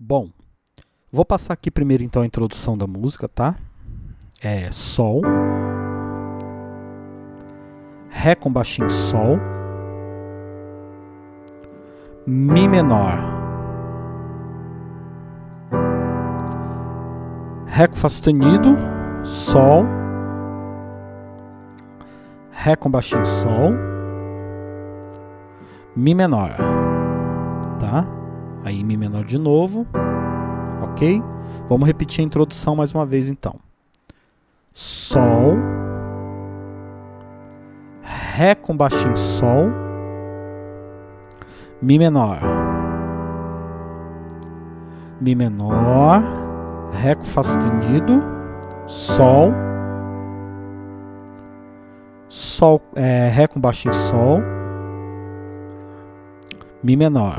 Bom, vou passar aqui primeiro então a introdução da música, tá? É Sol, Ré com baixinho Sol, Mi menor, Ré com Fá sustenido, Sol, Ré com baixinho Sol, Mi menor, tá? Aí Mi menor de novo, ok? Vamos repetir a introdução mais uma vez então. Sol, Ré com baixinho Sol, Mi menor, Mi menor, Ré com Fá sustenido, Sol, Sol, Ré com baixinho Sol, Mi menor,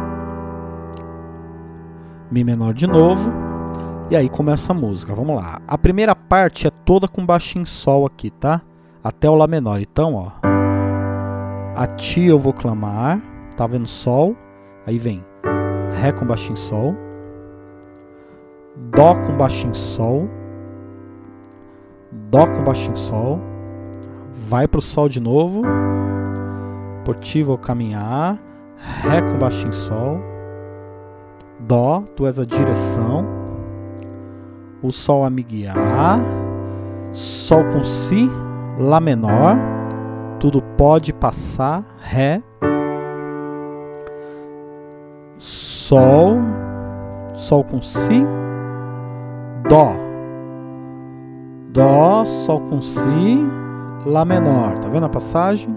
Mi menor de novo, e aí começa a música. Vamos lá. A primeira parte é toda com baixinho Sol aqui, tá? Até o Lá menor. Então, ó, a Ti eu vou clamar, tá vendo? Sol, aí vem Ré com baixinho Sol, Dó com baixinho Sol, Dó com baixinho Sol, vai pro Sol de novo, por Ti vou caminhar, Ré com baixinho Sol, Dó, Tu és a direção, o Sol a me guiar, Sol com Si, Lá menor, tudo pode passar, Ré, Sol, Sol com Si, Dó, Dó, Sol com Si, Lá menor, tá vendo a passagem?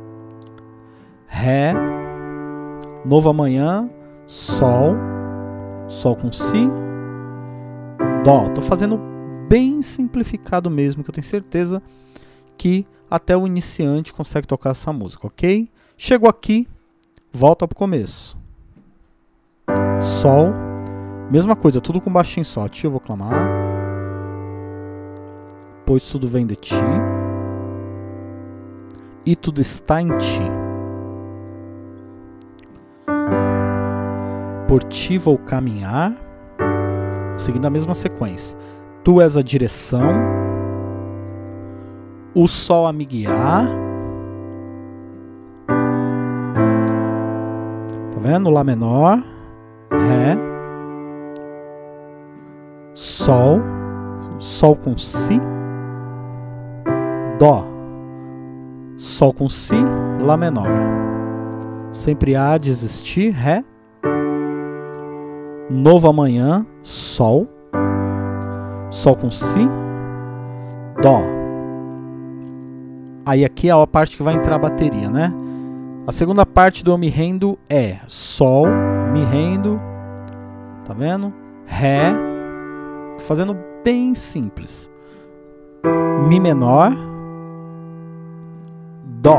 Ré, novo amanhã, Sol, Sol com Si, Dó. Tô fazendo bem simplificado mesmo, que eu tenho certeza que até o iniciante consegue tocar essa música, ok? Chegou aqui, volta pro começo. Sol, mesma coisa, tudo com baixinho Sol. Ti eu vou clamar, pois tudo vem de Ti e tudo está em Ti. Por Ti vou caminhar, seguindo a mesma sequência. Tu és a direção, o Sol a me guiar. Tá vendo? Lá menor, Ré, Sol, Sol com Si, Dó, Sol com Si, Lá menor. Sempre há de existir, Ré, novo amanhã, Sol, Sol com Si, Dó. Aí aqui é a parte que vai entrar a bateria, né? A segunda parte do Eu me rendo é Sol, me rendo, tá vendo? Ré, fazendo bem simples. Mi menor, Dó.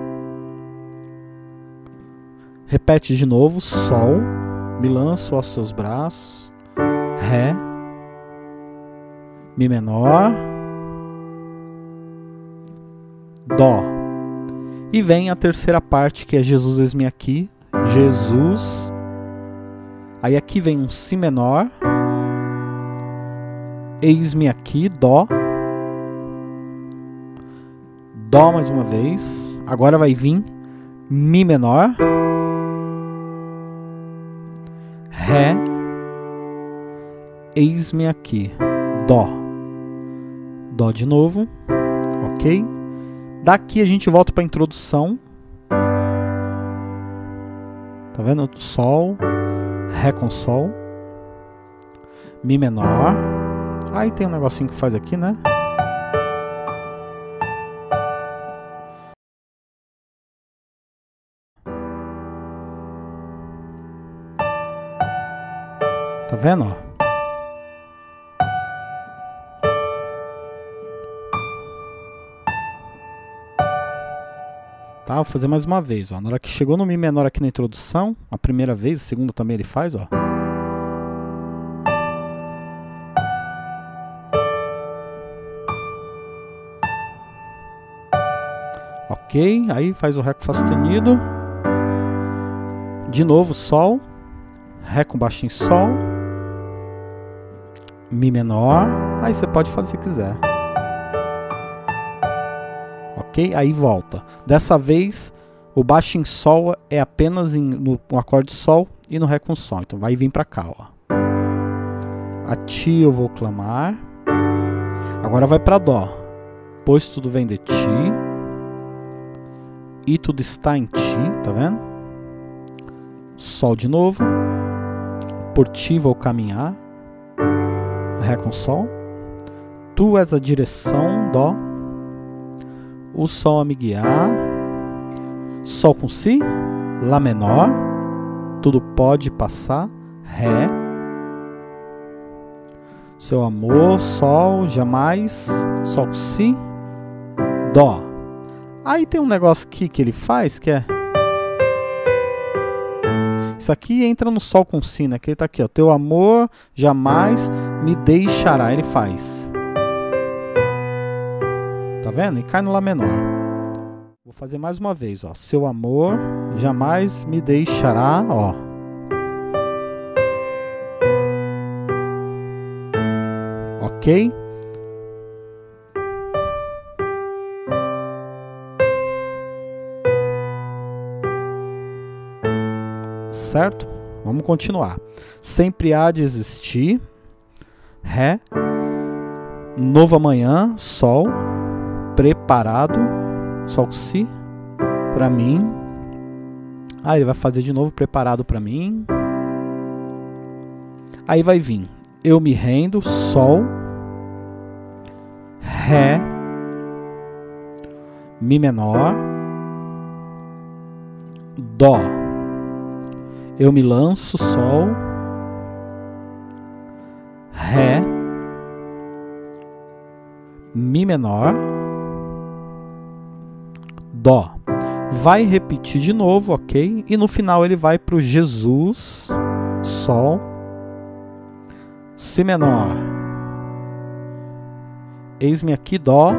Repete de novo, Sol, me lanço aos seus braços, Ré, Mi menor, Dó. E vem a terceira parte, que é Jesus eis-me aqui, Jesus. Aí aqui vem um Si menor, eis-me aqui, Dó, Dó mais uma vez. Agora vai vir Mi menor, Ré, eis-me aqui, Dó, Dó de novo, ok? Daqui a gente volta para a introdução, tá vendo? Sol, Ré com Sol, Mi menor, aí tem um negocinho que faz aqui, né? Tá vendo, ó? Tá, vou fazer mais uma vez, ó. Na hora que chegou no Mi menor aqui na introdução, a primeira vez, a segunda também ele faz, ó. Ok, aí faz o Ré com Fá sustenido. De novo, Sol, Ré com baixinho Sol, Mi menor, aí você pode fazer se quiser. Ok? Aí volta. Dessa vez, o baixo em Sol é apenas no acorde Sol e no Ré com Sol. Então vai vir para cá, ó. A Ti eu vou clamar. Agora vai para Dó. Pois tudo vem de Ti e tudo está em Ti, tá vendo? Sol de novo. Por Ti vou caminhar. Ré com Sol. Tu és a direção, Dó. O Sol a me guiar. Sol com Si. Lá menor. Tudo pode passar. Ré. Seu amor, Sol, jamais. Sol com Si. Dó. Aí tem um negócio aqui que ele faz que é... Isso aqui entra no Sol com Si, né? Que ele tá aqui, ó. Teu amor jamais me deixará. Ele faz. Tá vendo? E cai no Lá menor. Vou fazer mais uma vez, ó. Seu amor jamais me deixará, ó. Ok? Certo? Vamos continuar. Sempre há de existir. Ré. Novo amanhã. Sol. Preparado. Sol com Si. Pra mim. Aí ele vai fazer de novo. Preparado pra mim. Aí vai vir. Eu me rendo. Sol. Ré. Mi menor. Dó. Eu me lanço, Sol, Ré, Mi menor, Dó. Vai repetir de novo, ok? E no final ele vai para o Jesus, Sol, Si menor. Eis-me aqui, Dó.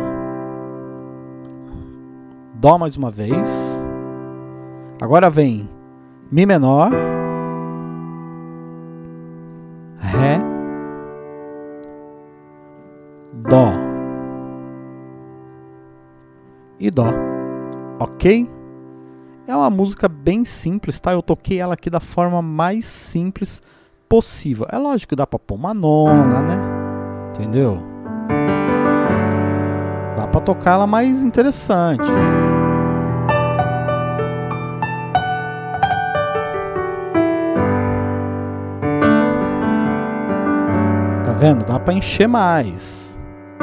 Dó mais uma vez. Agora vem Mi menor, Ré, Dó e Dó, ok? É uma música bem simples, tá? Eu toquei ela aqui da forma mais simples possível. É lógico que dá pra pôr uma nona, né? Entendeu? Dá pra tocar ela mais interessante. Tá vendo? Dá pra encher mais.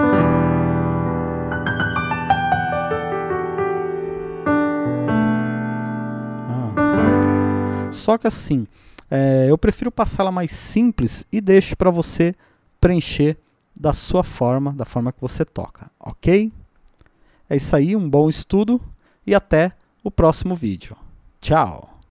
Só que assim, eu prefiro passar ela mais simples e deixo para você preencher da sua forma, da forma que você toca, ok? É isso aí, um bom estudo e até o próximo vídeo. Tchau!